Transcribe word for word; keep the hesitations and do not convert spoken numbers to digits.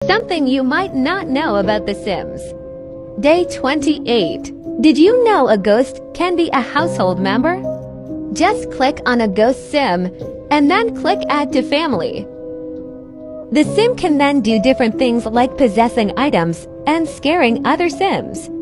Something you might not know about The Sims. Day twenty-eight. Did you know a ghost can be a household member? Just click on a ghost sim and then click Add to Family. The sim can then do different things like possessing items and scaring other sims.